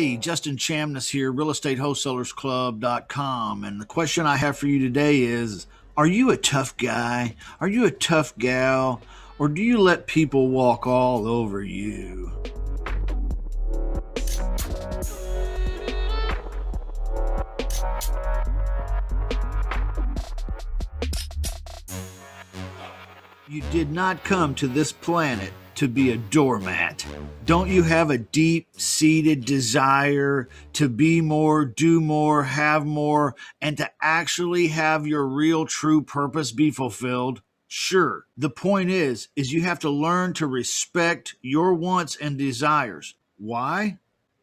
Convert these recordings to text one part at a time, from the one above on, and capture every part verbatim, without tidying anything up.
Hey, Justin Chamness here, real estate wholesalers club dot com. And the question I have for you today is, are you a tough guy? Are you a tough gal? Or do you let people walk all over you? You did not come to this planet to be a doormat. Don't you have a deep-seated desire to be more, do more, have more, and to actually have your real true purpose be fulfilled? Sure. The point is, is you have to learn to respect your wants and desires. Why?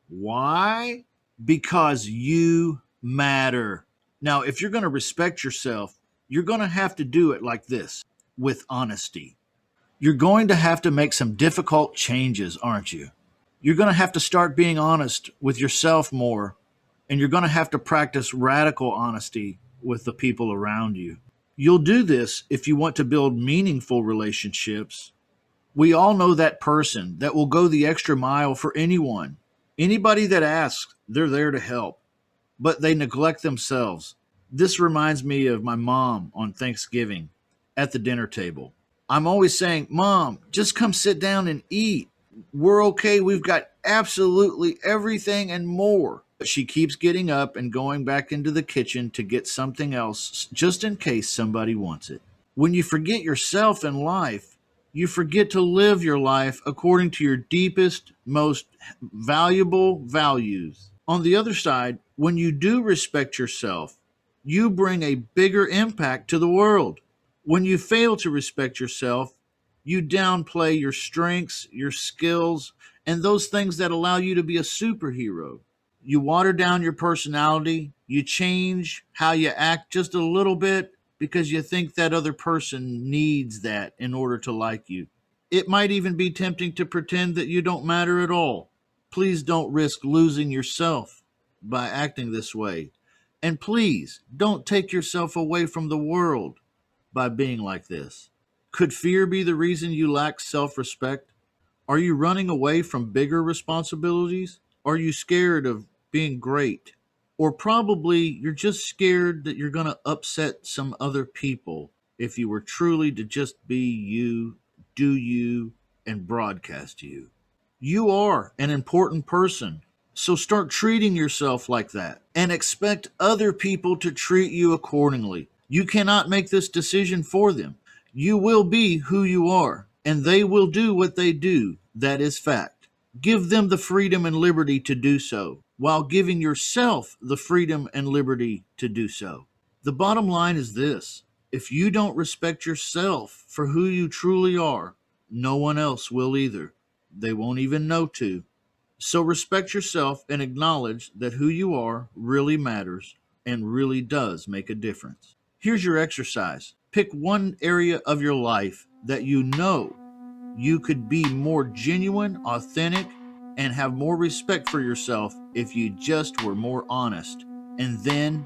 Why? Because you matter. Now, if you're going to respect yourself, you're going to have to do it like this, with honesty. You're going to have to make some difficult changes, aren't you? You're going to have to start being honest with yourself more, and you're going to have to practice radical honesty with the people around you. You'll do this if you want to build meaningful relationships. We all know that person that will go the extra mile for anyone. Anybody that asks, they're there to help, but they neglect themselves. This reminds me of my mom on Thanksgiving at the dinner table. I'm always saying, Mom, just come sit down and eat. We're okay. We've got absolutely everything and more. But she keeps getting up and going back into the kitchen to get something else just in case somebody wants it. When you forget yourself in life, you forget to live your life according to your deepest, most valuable values. On the other side, when you do respect yourself, you bring a bigger impact to the world. When you fail to respect yourself, you downplay your strengths, your skills, and those things that allow you to be a superhero. You water down your personality, you change how you act just a little bit because you think that other person needs that in order to like you. It might even be tempting to pretend that you don't matter at all. Please don't risk losing yourself by acting this way. And please don't take yourself away from the world by being like this. Could fear be the reason you lack self-respect? Are you running away from bigger responsibilities? Are you scared of being great? Or probably you're just scared that you're going to upset some other people if you were truly to just be you, do you, and broadcast you. You are an important person, so start treating yourself like that and expect other people to treat you accordingly. You cannot make this decision for them. You will be who you are, and they will do what they do. That is fact. Give them the freedom and liberty to do so, while giving yourself the freedom and liberty to do so. The bottom line is this: if you don't respect yourself for who you truly are, no one else will either. They won't even know to. So respect yourself and acknowledge that who you are really matters and really does make a difference. Here's your exercise. Pick one area of your life that you know you could be more genuine, authentic, and have more respect for yourself if you just were more honest. And then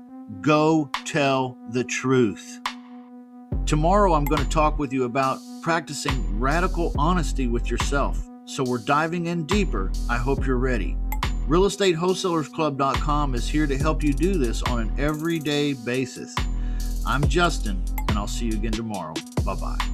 go tell the truth. Tomorrow I'm going to talk with you about practicing radical honesty with yourself. So we're diving in deeper. I hope you're ready. real estate wholesalers club dot com is here to help you do this on an everyday basis. I'm Justin, and I'll see you again tomorrow. Bye-bye.